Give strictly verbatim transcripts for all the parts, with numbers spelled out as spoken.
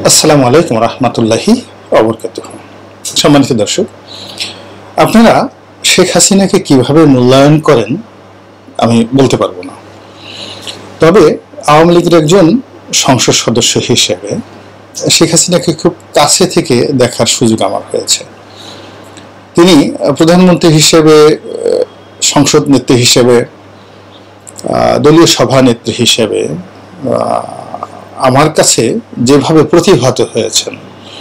আসসালামু আলাইকুম রহমতুল্লাহি ওয়া সম্মানিত দর্শক, আপনারা শেখ হাসিনাকে কিভাবে মূল্যায়ন করেন আমি বলতে পারবো না। তবে আওয়ামী লীগের একজন সংসদ সদস্য হিসেবে শেখ হাসিনাকে খুব কাছে থেকে দেখার সুযোগ আমার হয়েছে। তিনি প্রধানমন্ত্রী হিসেবে, সংসদ নেত্রী হিসেবে, দলীয় সভানেত্রী হিসেবে আমার কাছে যেভাবে প্রতিভাত হয়েছেন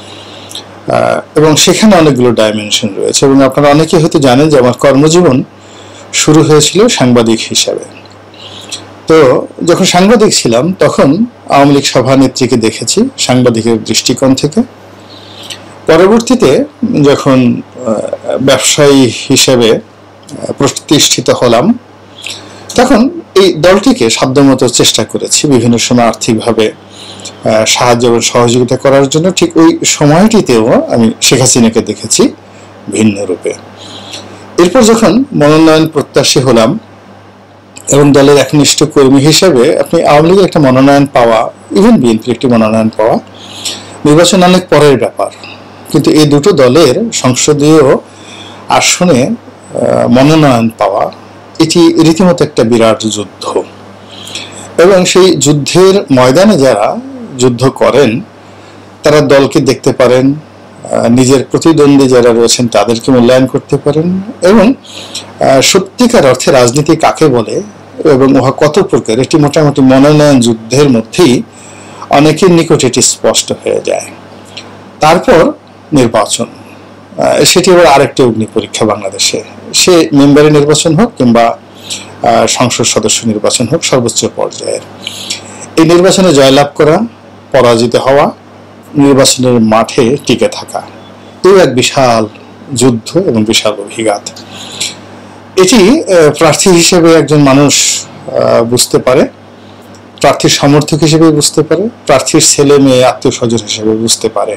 এবং সেখানে অনেকগুলো ডাইমেনশন রয়েছে, এবং আপনারা অনেকে হয়তো জানেন যে আমার কর্মজীবন শুরু হয়েছিল সাংবাদিক হিসাবে। তো যখন সাংবাদিক ছিলাম তখন আওয়ামী লীগ সভানেত্রীকে দেখেছি সাংবাদিকের দৃষ্টিকোণ থেকে। পরবর্তীতে যখন ব্যবসায়ী হিসেবে প্রতিষ্ঠিত হলাম তখন এই দলটিকে সাধ্যমতো চেষ্টা করেছি বিভিন্ন সময় আর্থিকভাবে সাহায্য এবং সহযোগিতা করার জন্য। ঠিক ওই সময়টিতেও আমি শেখ হাসিনাকে দেখেছি ভিন্ন রূপে। এরপর যখন মনোনয়ন প্রত্যাশী হলাম এবং দলের একনিষ্ঠ কর্মী হিসেবে আপনি আওয়ামী লীগের একটা মনোনয়ন পাওয়া, ইভেন বিএনপির একটি মনোনয়ন পাওয়া নির্বাচন অনেক পরের ব্যাপার, কিন্তু এই দুটো দলের সংসদীয় আসনে মনোনয়ন পাওয়া এটি রীতিমতো একটা বিরাট যুদ্ধ, এবং সেই যুদ্ধের ময়দানে যারা যুদ্ধ করেন তারা দলকে দেখতে পারেন, নিজের প্রতিদ্বন্দ্বী যারা রয়েছেন তাদেরকে মূল্যায়ন করতে পারেন, এবং সত্যিকার অর্থে রাজনীতি কাকে বলে এবং উহা কত প্রকার এটি মোটামুটি মনোনয়ন যুদ্ধের মধ্যেই অনেকের নিকট এটি স্পষ্ট হয়ে যায়। তারপর নির্বাচন, সেটি আবার আরেকটি অগ্নি পরীক্ষা বাংলাদেশে, সে মেম্বারি নির্বাচন হোক কিংবা সংসদ সদস্য নির্বাচন হোক, সর্বোচ্চ পর্যায়ের এই নির্বাচনে জয়লাভ করা, পরাজিত হওয়া, নির্বাচনের মাঠে টিকে থাকা, এই এক বিশাল যুদ্ধ এবং বিশাল অভিঘাত। এটি প্রার্থী হিসেবে একজন মানুষ বুঝতে পারে, প্রার্থীর সমর্থক হিসেবে বুঝতে পারে, প্রার্থীর ছেলে মেয়ে আত্মীয় স্বজন হিসেবে বুঝতে পারে।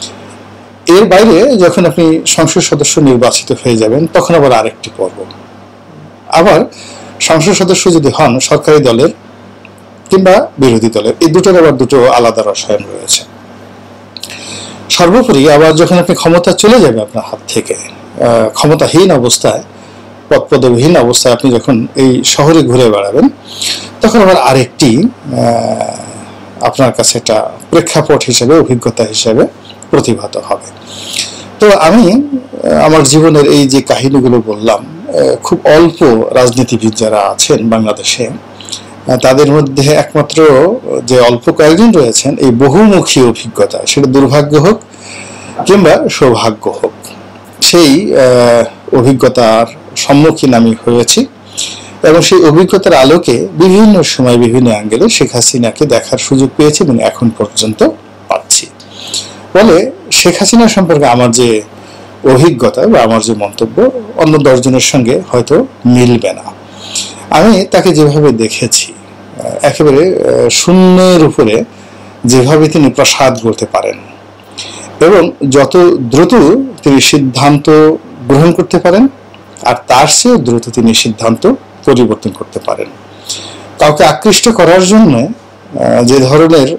এর বাইরে যখন আপনি সংসদ সদস্য নির্বাচিত হয়ে যাবেন তখন আবার আরেকটি পর্ব। আবার সংসদ সদস্য যদি হন সরকারি দলের কিংবা বিরোধী দলের, এই দুটোর আবার দুটো আলাদা রসায়ন রয়েছে। সর্বোপরি আবার যখন আপনি ক্ষমতা চলে যাবে আপনার হাত থেকে, ক্ষমতাহীন অবস্থায়, পদপদবিহীন অবস্থায় আপনি যখন এই শহরে ঘুরে বেড়াবেন তখন আবার আরেকটি আপনার কাছে একটা প্রেক্ষাপট হিসেবে, অভিজ্ঞতা হিসেবে প্রতিভাত হবে। তো আমি আমার জীবনের এই যে কাহিনীগুলো বললাম, খুব অল্প রাজনীতিবিদ যারা আছেন বাংলাদেশে তাদের মধ্যে একমাত্র যে অল্প কয়েকজন রয়েছেন এই বহুমুখী অভিজ্ঞতা, সেটা দুর্ভাগ্য হোক কিংবা সৌভাগ্য হোক, সেই অভিজ্ঞতার সম্মুখীন আমি হয়েছি এবং সেই অভিজ্ঞতার আলোকে বিভিন্ন সময় বিভিন্ন অ্যাঙ্গেলে শেখ হাসিনাকে দেখার সুযোগ পেয়েছি এবং এখন পর্যন্ত পাচ্ছি। ফলে শেখ হাসিনা সম্পর্কে আমার যে অভিজ্ঞতা বা আমার যে মন্তব্য অন্য দশজনের সঙ্গে হয়তো মিলবে না। আমি তাকে যেভাবে দেখেছি, একেবারে শূন্যের উপরে যেভাবে তিনি প্রসাদ করতে পারেন এবং যত দ্রুত তিনি সিদ্ধান্ত গ্রহণ করতে পারেন আর তার চেয়ে দ্রুত তিনি সিদ্ধান্ত পরিবর্তন করতে পারেন। কাউকে আকৃষ্ট করার জন্য যে ধরনের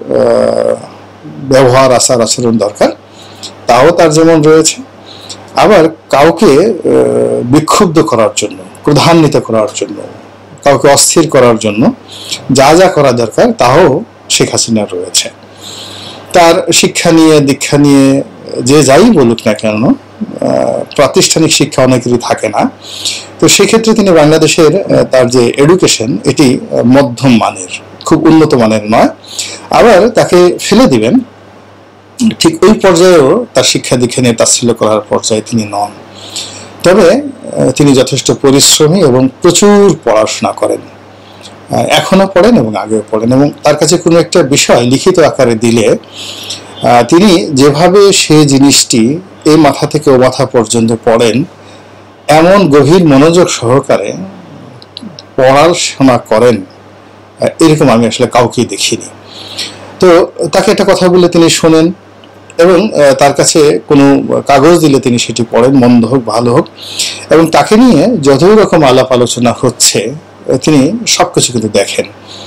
ব্যবহার, আচার আচরণ দরকার তাও তার যেমন রয়েছে, আবার কাউকে বিক্ষুব্ধ করার জন্য, ক্রোধান্বিত করার জন্য, কাউকে অস্থির করার জন্য যা যা করা দরকার তাও শেখ হাসিনার রয়েছে। তার শিক্ষা নিয়ে, দীক্ষা নিয়ে যে যাই বলুক না কেন, প্রাতিষ্ঠানিক শিক্ষা অনেকেরই থাকে না, তো সেক্ষেত্রে তিনি বাংলাদেশের তার যে এডুকেশন এটি মধ্যম মানের, খুব উন্নত মানের নয়। আবার তাকে ফেলে দিবেন ঠিক ওই পর্যায়েও তার শিক্ষা দীক্ষা নিয়ে তাচ্ছিল্য করার পর্যায়ে তিনি নন। তবে তিনি যথেষ্ট পরিশ্রমী এবং প্রচুর পড়াশোনা করেন, এখনো পড়েন এবং আগেও পড়েন, এবং তার কাছে কোনো একটা বিষয় লিখিত আকারে দিলে তিনি যেভাবে সে জিনিসটি এই মাথা থেকে ও মাথা পর্যন্ত পড়েন, এমন গভীর মনোযোগ সহকারে পড়াশোনা করেন, এরকম আমি আসলে কাউকেই দেখিনি। তো তাকে একটা কথা বলে তিনি শোনেন এবং তার কাছে কোনো কাগজ দিলে তিনি সেটি পড়েন, মন্দ হোক ভালো হোক, এবং তাকে নিয়ে যত রকম আলাপ আলোচনা হচ্ছে তিনি সবকিছু কিন্তু দেখেন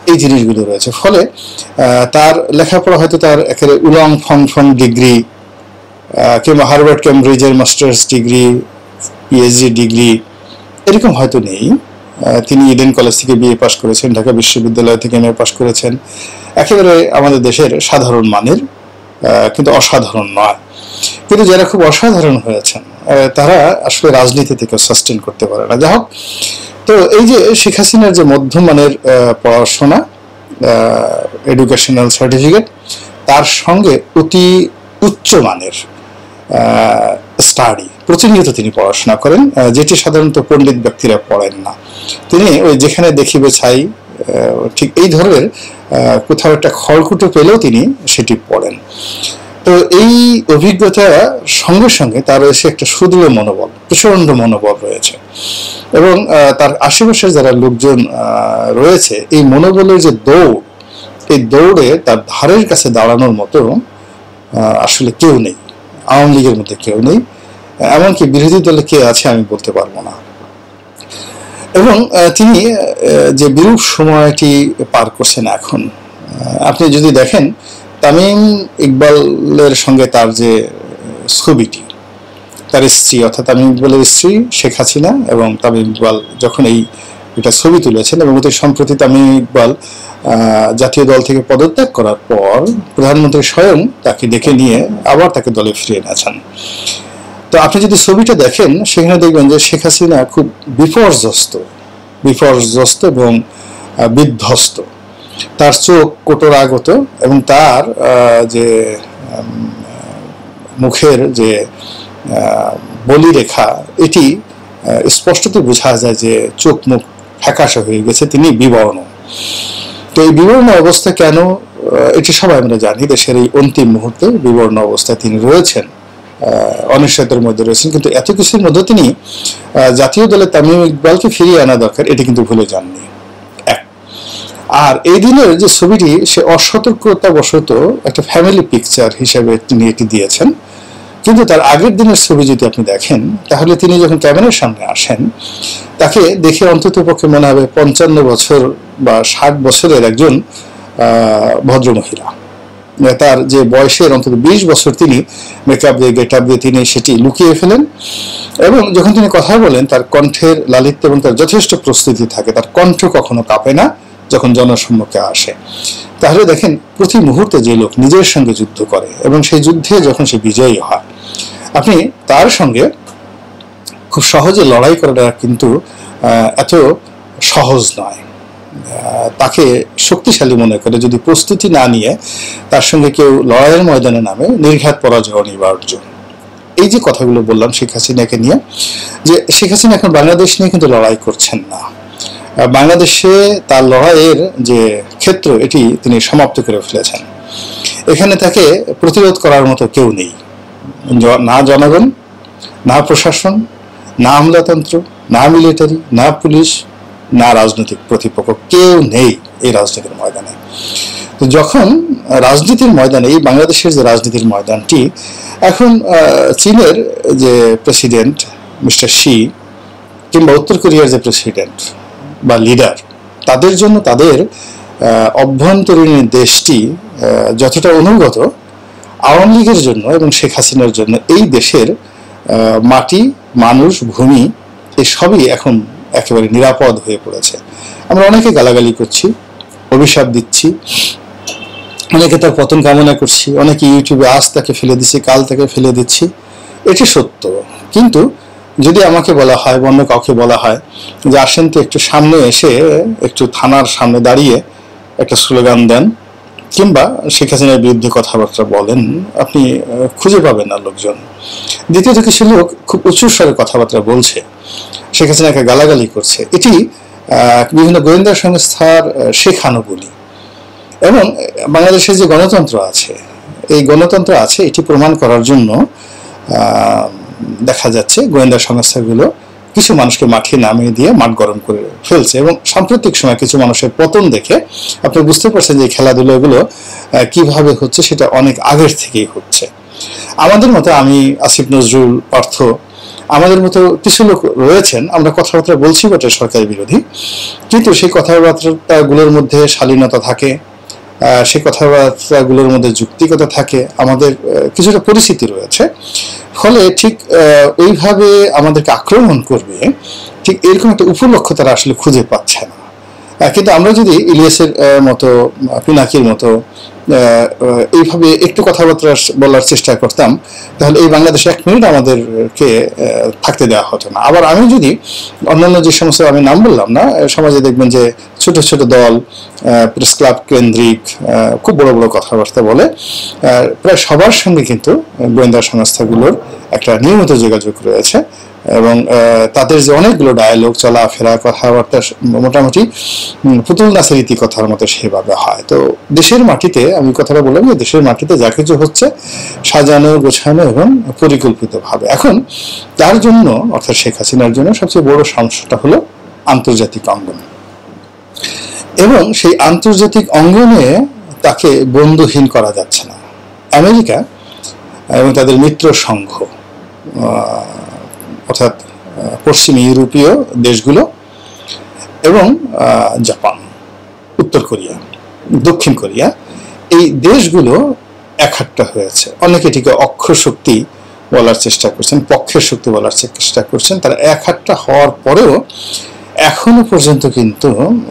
এই জিনিসগুলো রয়েছে। ফলে তার লেখাপড়া হয়তো তার একেবারে উলং ফং ফং ডিগ্রি কিংবা হার্ভার্ড ক্যামব্রিজের মাস্টার্স ডিগ্রি, পিএইচডি ডিগ্রি এরকম হয়তো নেই। তিনি ইডেন কলেজ থেকে বিএ পাশ করেছেন, ঢাকা বিশ্ববিদ্যালয় থেকে এমএ পাশ করেছেন, একেবারে আমাদের দেশের সাধারণ মানের, কিন্তু অসাধারণ নয়। কিন্তু যারা খুব অসাধারণ হয়েছেন তারা আসলে রাজনীতি থেকে সাস্টেন করতে পারে না। যাই হোক, তো এই যে শেখ হাসিনার যে মধ্যমানের পড়াশোনা, এডুকেশনাল সার্টিফিকেট, তার সঙ্গে অতি উচ্চমানের স্টাডি, প্রতিনিয়ত তিনি পড়াশোনা করেন, যেটি সাধারণত পণ্ডিত ব্যক্তিরা পড়েন না। তিনি ওই যেখানে দেখিবে ছাই, ঠিক এই ধরনের কোথাও একটা খড়কুটো পেলেও তিনি সেটি পড়েন। তো এই অভিজ্ঞতা সঙ্গে সঙ্গে তার রয়েছে একটা সুদৃঢ় মনোবল, প্রচণ্ড মনোবল রয়েছে, এবং তার আশেপাশের যারা লোকজন রয়েছে এই মনোবলের যে দৌড়, এই দৌড়ে তার ধারের কাছে দাঁড়ানোর মতো আসলে কেউ নেই। আওয়ামী লীগের মধ্যে কেউ নেই, এমনকি বিরোধী দলে কে আছে আমি বলতে পারবো না। এবং তিনি যে বিরূপ সময়টি পার করছেন এখন, আপনি যদি দেখেন তামিম ইকবালের সঙ্গে তার যে ছবিটি, তার স্ত্রী অর্থাৎ তামিম ইকবালের স্ত্রী শেখ হাসিনা এবং তামিম ইকবাল যখন এই এটা ছবি তুলেছেন, এবং অতি সম্প্রতি তামিম ইকবাল জাতীয় দল থেকে পদত্যাগ করার পর প্রধানমন্ত্রী স্বয়ং তাকে ডেকে নিয়ে আবার তাকে দলে ফিরিয়ে এনেছেন। তো আপনি যদি ছবিটা দেখেন সেখানে দেখবেন যে শেখ হাসিনা খুব বিপর্যস্ত বিপর্যস্ত এবং বিধ্বস্ত, তার চোখ কোটরাগত, এবং তার যে মুখের যে বলিরেখা এটি স্পষ্টত বোঝা যায় যে চোখ মুখ ফ্যাকাশে হয়ে গেছে, তিনি বিবর্ণ। তো এই বিবর্ণ অবস্থা কেন, এটি সবাই আমরা জানি, দেশের এই অন্তিম মুহূর্তে বিবর্ণ অবস্থায় তিনি রয়েছেন, অনিশ্চয়তার মধ্যে রয়েছেন। কিন্তু এত কিছুর মধ্যে তিনি জাতীয় দলে তামিম ইকবালকে ফিরিয়ে আনা দরকার এটি কিন্তু ভুলে যাননি। আর এই দিনের যে ছবিটি সে অসতর্কতাবশত একটা ফ্যামিলি পিকচার হিসেবে তিনি এটি দিয়েছেন, কিন্তু তার আগের দিনের ছবি যদি আপনি দেখেন তাহলে তিনি যখন ক্যামেরার সামনে আসেন তাকে দেখে অন্তত পক্ষে মনে হবে পঞ্চান্ন বছর বা ষাট বছরের একজন ভদ্রমহিলা। তার যে বয়সের অন্তত বিশ বছর তিনি মেকআপ দিয়ে গেট আপ দিয়ে তিনি সেটি লুকিয়ে ফেলেন, এবং যখন তিনি কথা বলেন তার কণ্ঠের লালিত্য এবং তার যথেষ্ট প্রস্তুতি থাকে, তার কণ্ঠ কখনো কাঁপে না যখন জনসম্মুখে আসে। তাহলে দেখেন প্রতি মুহূর্তে যে লোক নিজের সঙ্গে যুদ্ধ করে এবং সেই যুদ্ধে যখন সে বিজয়ী হয়, আপনি তার সঙ্গে খুব সহজে লড়াই করাটা কিন্তু এত সহজ নয়। তাকে শক্তিশালী মনে করে যদি প্রস্তুতি না নিয়ে তার সঙ্গে কেউ লড়াইয়ের ময়দানে নামে, নির্ঘাত পরাজয় অনিবার্য। এই যে কথাগুলো বললাম শেখ হাসিনাকে নিয়ে, যে শেখ হাসিনা এখন বাংলাদেশ নিয়ে কিন্তু লড়াই করছেন না, বাংলাদেশে তার লড়াইয়ের যে ক্ষেত্র এটি তিনি সমাপ্ত করে ফেলেছেন। এখানে তাকে প্রতিরোধ করার মতো কেউ নেই, না জনগণ, না প্রশাসন, না আমলাতন্ত্র, না মিলিটারি, না পুলিশ, না রাজনৈতিক প্রতিপক্ষ, কেউ নেই এই রাজনীতির ময়দানে। তো যখন রাজনীতির ময়দানে, এই বাংলাদেশের যে রাজনীতির ময়দানটি এখন চীনের যে প্রেসিডেন্ট মিস্টার শি কিংবা উত্তর কোরিয়ার যে প্রেসিডেন্ট বা লিডার, তাদের জন্য তাদের অভ্যন্তরীণ দেশটি যতটা অনুগত, আওয়ামী লীগের জন্য এবং শেখ হাসিনার জন্য এই দেশের মাটি, মানুষ, ভূমি এই সবই এখন একেবারে নিরাপদ হয়ে পড়েছে। আমরা অনেকে গালাগালি করছি, অভিশাপ দিচ্ছি, অনেকে তার পতন কামনা করছি, অনেকে ইউটিউবে আজ তাকে ফেলে দিচ্ছি, কাল তাকে ফেলে দিচ্ছি, এটি সত্য। কিন্তু যদি আমাকে বলা হয়, অন্য কাউকে বলা হয় যে আসেন তো একটু সামনে এসে একটু থানার সামনে দাঁড়িয়ে একটা স্লোগান দেন কিংবা শেখ হাসিনার বিরুদ্ধে কথাবার্তা বলেন, আপনি খুঁজে পাবেন না লোকজন। দ্বিতীয়ত কিছু লোক খুব উঁচু স্বরে কথাবার্তা বলছে, শেখ হাসিনাকে গালাগালি করছে, এটি বিভিন্ন গোয়েন্দা সংস্থার শেখানো বলি। এবং বাংলাদেশের যে গণতন্ত্র আছে, এই গণতন্ত্র আছে এটি প্রমাণ করার জন্য দেখা যাচ্ছে গোয়েন্দা সংস্থাগুলো কিছু মানুষকে মাঠে নামিয়ে দিয়ে মাঠ গরম করে ফেলছে, এবং সাম্প্রতিক সময় কিছু মানুষের পতন দেখে আপনি বুঝতে পারছেন যে খেলাধুলাগুলো কিভাবে হচ্ছে, সেটা অনেক আগের থেকেই হচ্ছে। আমাদের মতো আমি আসিফ নজরুল, পার্থ, আমাদের মতো কিছু লোক রয়েছেন, আমরা কথাবার্তা বলছি বটে সরকার বিরোধী, কিন্তু সেই কথাবার্তাগুলোর মধ্যে শালীনতা থাকে, সেই কথাবার্তাগুলোর মধ্যে যুক্তিকতা থাকে, আমাদের কিছুটা পরিস্থিতি রয়েছে, ফলে ঠিক ওইভাবে আমাদেরকে আক্রমণ করবে ঠিক এরকম একটা উপলক্ষ তারা আসলে খুঁজে পাচ্ছে না। কিন্তু আমরা যদি ইলিয়াসের মতো, পিনাকির মতো এইভাবে একটু কথাবার্তা বলার চেষ্টা করতাম, তাহলে এই বাংলাদেশে এক মিনিট আমাদেরকে থাকতে দেওয়া হতো না। আবার আমি যদি অন্যান্য যে সমস্ত আমি নাম বললাম না, সমাজে দেখবেন যে ছোট ছোট দল, প্রেস ক্লাব কেন্দ্রিক খুব বড় বড় কথাবার্তা বলে, প্রায় সবার সঙ্গে কিন্তু গোয়েন্দা সংস্থাগুলোর একটা নিয়মিত যোগাযোগ রয়েছে, এবং তাদের যে অনেকগুলো ডায়ালগ, চলাফেরা, কথাবার্তা মোটামুটি পুতুল নাচের রীতি কথার মতো সেভাবে হয়। তো দেশের মাটিতে, আমি কথাটা বললাম যে দেশের মাটিতে যা কিছু হচ্ছে সাজানো, গোছানো এবং পরিকল্পিতভাবে। এখন তার জন্য, অর্থাৎ শেখ হাসিনার জন্য সবচেয়ে বড় সমস্যাটা হলো আন্তর্জাতিক অঙ্গন, এবং সেই আন্তর্জাতিক অঙ্গনে তাকে বন্ধুহীন করা যাচ্ছে না। আমেরিকা এবং তাদের মিত্র সংঘ, অর্থাৎ পশ্চিম ইউরোপীয় দেশগুলো এবং জাপান, উত্তর কোরিয়া, দক্ষিণ কোরিয়া, এই দেশগুলো একহাট্টা হয়েছে। অনেকে এটিকে অক্ষ শক্তি বলার চেষ্টা করছেন, পক্ষের শক্তি বলার চেষ্টা করছেন। তারা একহাট্টা হওয়ার পরেও এখনো পর্যন্ত কিন্তু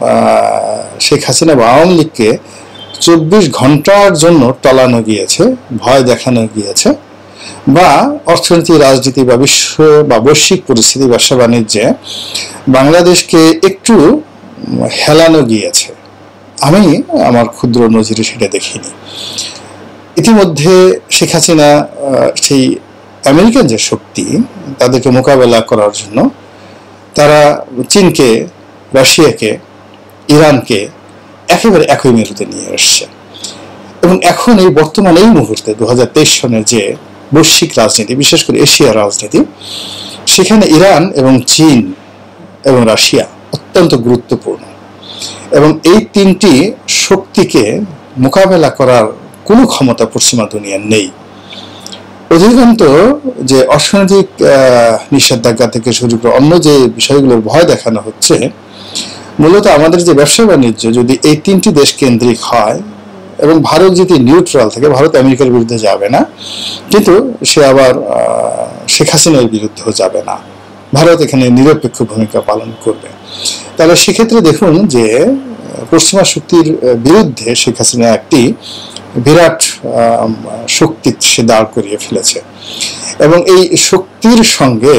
শেখ হাসিনা বা আওয়ামী লীগকে চব্বিশ ঘন্টার জন্য টলানো গিয়েছে, ভয় দেখানো গিয়েছে, বা অর্থনীতি, রাজনীতি বা বিশ্ব বা বৈশ্বিক পরিস্থিতি, ব্যবসা বাণিজ্যে বাংলাদেশকে একটু হেলানো গিয়েছে। আমি আমার ক্ষুদ্র নজিরে সেটা দেখিনি। ইতিমধ্যে শেখ হাসিনা সেই আমেরিকান যে শক্তি, তাদেরকে মোকাবেলা করার জন্য তারা চীনকে, রাশিয়াকে, ইরানকে একেবারে একই মেরুতে নিয়ে আসছে। এবং এখন এই বর্তমান এই মুহূর্তে দু হাজার তেইশ সনের যে বৈশ্বিক রাজনীতি, বিশেষ করে এশিয়ার রাজনীতি, সেখানে ইরান এবং চীন এবং রাশিয়া অত্যন্ত গুরুত্বপূর্ণ, এবং এই তিনটি শক্তিকে মোকাবেলা করার কোনো ক্ষমতা পশ্চিমা দুনিয়ার নেই। অধিকাংশ যে অর্থনৈতিক নিষেধাজ্ঞা থেকে শুরু করে অন্য যে বিষয়গুলোর ভয় দেখানো হচ্ছে, মূলত আমাদের যে ব্যবসা বাণিজ্য যদি এই তিনটি দেশ কেন্দ্রিক হয়, এবং ভারত যদি নিউট্রাল থাকে, ভারত আমেরিকার বিরুদ্ধে যাবে না, কিন্তু সে আবার শেখ হাসিনার বিরুদ্ধেও যাবে না, ভারত এখানে নিরপেক্ষ ভূমিকা পালন করবে। তাহলে সেক্ষেত্রে দেখুন যে পশ্চিমা শক্তির বিরুদ্ধে শেখ হাসিনা একটি বিরাট শক্তি সে দাঁড় করিয়ে ফেলেছে, এবং এই শক্তির সঙ্গে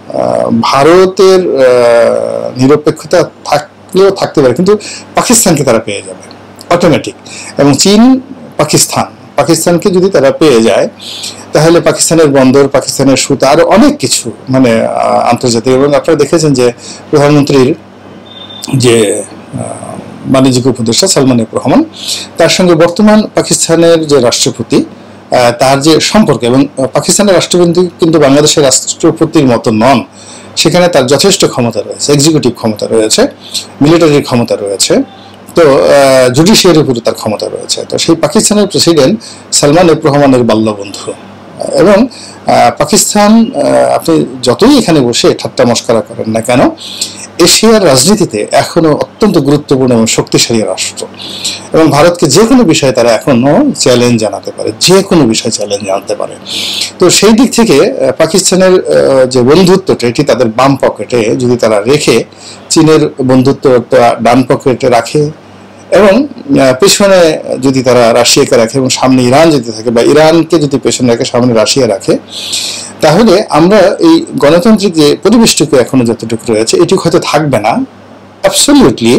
ভারতের নিরপেক্ষতা থাকলেও থাকতে পারে, কিন্তু পাকিস্তানকে তারা পেয়ে যাবে অটোমেটিক। এবং চীন, পাকিস্তান, পাকিস্তানকে যদি তারা পেয়ে যায়, তাহলে পাকিস্তানের বন্দর, পাকিস্তানের সুতা, আরো অনেক কিছু, মানে আন্তর্জাতিক। এবং আপনারা দেখেছেন যে প্রধানমন্ত্রীর যে বাণিজ্যিক উপদেষ্টা সালমান এফ রহমান, তার সঙ্গে বর্তমান পাকিস্তানের যে রাষ্ট্রপতি, তার যে সম্পর্ক, এবং পাকিস্তানের রাষ্ট্রপতি কিন্তু বাংলাদেশের রাষ্ট্রপতির মতো নন, সেখানে তার যথেষ্ট ক্ষমতা রয়েছে, এক্সিকিউটিভ ক্ষমতা রয়েছে, মিলিটারি ক্ষমতা রয়েছে, তো জুডিশিয়ারির উপরে তার ক্ষমতা রয়েছে। তো সেই পাকিস্তানের প্রেসিডেন্ট সালমান এফ রহমানের বাল্যবন্ধু, এবং পাকিস্তান আপনি যতই এখানে বসে ঠাট্টা মস্করা করেন না কেন, এশিয়ার রাজনীতিতে এখনো অত্যন্ত গুরুত্বপূর্ণ এবং শক্তিশালী রাষ্ট্র, এবং ভারতকে যে কোনো বিষয়ে তারা এখনো চ্যালেঞ্জ জানাতে পারে, যে কোনো বিষয়ে চ্যালেঞ্জ জানাতে পারে। তো সেই দিক থেকে পাকিস্তানের যে বন্ধুত্বটা, এটি তাদের বাম পকেটে যদি তারা রেখে, চীনের বন্ধুত্বটা ডান পকেটে রাখে, এবং পেছনে যদি তারা রাশিয়াকে রাখে এবং সামনে ইরান যদি থাকে, বা ইরানকে যদি পেছনে রাখে, সামনে রাশিয়া রাখে, তাহলে আমরা এই গণতান্ত্রিক যে পরিবেশটুকু এখনো যতটুকু রয়েছে, এটুকু হয়তো থাকবে না। অ্যাবসলিউটলি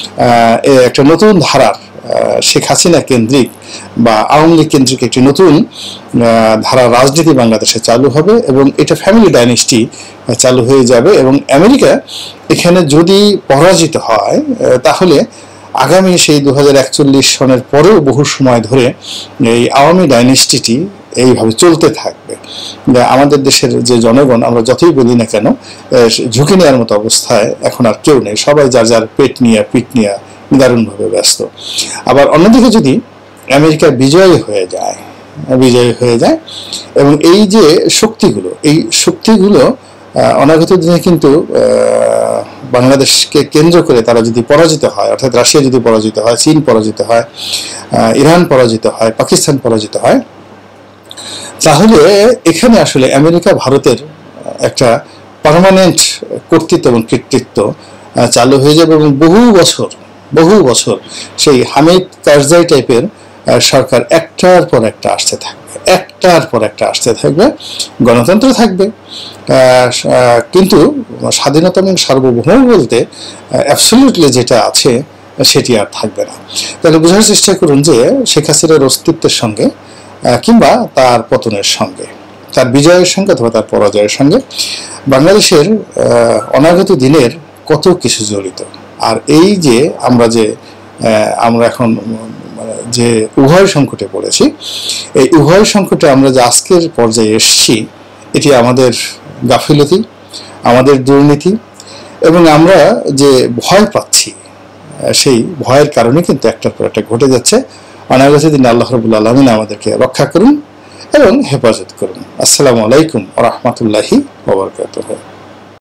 একটা নতুন ধারার শেখ হাসিনা কেন্দ্রিক বা আওয়ামী লীগ কেন্দ্রিক একটি নতুন ধারা রাজনীতি বাংলাদেশে চালু হবে, এবং এটা ফ্যামিলি ডাইনেস্টি চালু হয়ে যাবে। এবং আমেরিকা এখানে যদি পরাজিত হয়, তাহলে আগামী সেই দু হাজার একচল্লিশ সনের পরেও বহু সময় ধরে এই আওয়ামী ডাইনেস্টিটি এইভাবে চলতে থাকবে। আমাদের দেশের যে জনগণ, আমরা যতই বলি না কেন, ঝুঁকি নেওয়ার মতো অবস্থায় এখন আর কেউ নেই, সবাই যার যার পেট নিয়ে, পিঠ নিয়ে দারুণভাবে ব্যস্ত। আবার অন্যদিকে যদি আমেরিকা বিজয়ী হয়ে যায়, বিজয়ী হয়ে যায় এবং এই যে শক্তিগুলো, এই শক্তিগুলো অনাগত দিনে কিন্তু বাংলাদেশকে কেন্দ্র করে তারা যদি পরাজিত হয়, অর্থাৎ রাশিয়া যদি পরাজিত হয়, চীন পরাজিত হয়, ইরান পরাজিত হয়, পাকিস্তান পরাজিত হয়, তাহলে এখানে আসলে আমেরিকা ভারতের একটা পার্মানেন্ট কর্তৃত্ব এবং কৃতিত্ব চালু হয়ে যাবে এবং বহু বছর বহু বছর সেই হামিদ কারজাই টাইপের সরকার একটার পর একটা আসতে থাকবে, একটার পর একটা আসতে থাকবে। গণতন্ত্র থাকবে, কিন্তু স্বাধীনতা এবং সার্বভৌম বলতে অ্যাবসলিউটলি যেটা আছে সেটি আর থাকবে না। তাহলে বোঝার চেষ্টা করুন যে শেখ হাসিনার অস্তিত্বের সঙ্গে কিংবা তার পতনের সঙ্গে, তার বিজয়ের সঙ্গে অথবা তার পরাজয়ের সঙ্গে বাংলাদেশের অনাগত দিনের কত কিছু জড়িত। আর এই যে আমরা যে আমরা এখন যে উভয় সংকটে পড়েছি, এই উভয় সংকটে আমরা যে আজকের পর্যায়ে এসেছি, এটি আমাদের গাফিলতি, আমাদের দুর্নীতি এবং আমরা যে ভয় পাচ্ছি, সেই ভয়ের কারণে কিন্তু একটার পর একটা ঘটে যাচ্ছে। অনাগত দিনে আল্লাহ রাব্বুল আলামিন আমাদেরকে রক্ষা করুন এবং হেফাজত করুন। আসসালামু আলাইকুম ওয়া রাহমাতুল্লাহি ওয়া বারাকাতুহু।